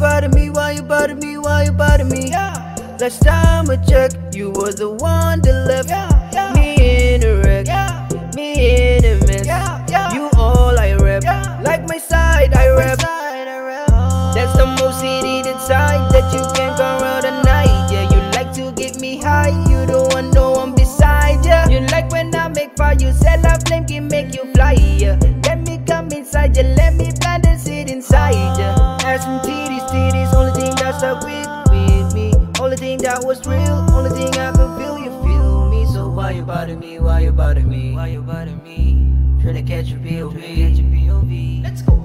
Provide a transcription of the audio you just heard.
bother me? Why you bother me? Why you bother me? Last time I checked, you was the one that left me in a wreck, me in a mess. You all I rep, like my side I rep. That's the most heated inside that you can go around the night. Yeah, you like to get me high, you don't want no one beside ya. You like when I make fire, you sell a flame can make you fly. Yeah, let me come inside ya, let me plant and sit inside ya. Ass and titties, only thing that's stuck with me. Only thing that was real, only thing I can feel, you feel me. So why you bother me? Why you bother me? Why you bother me? Tryna catch a POV. Let's go.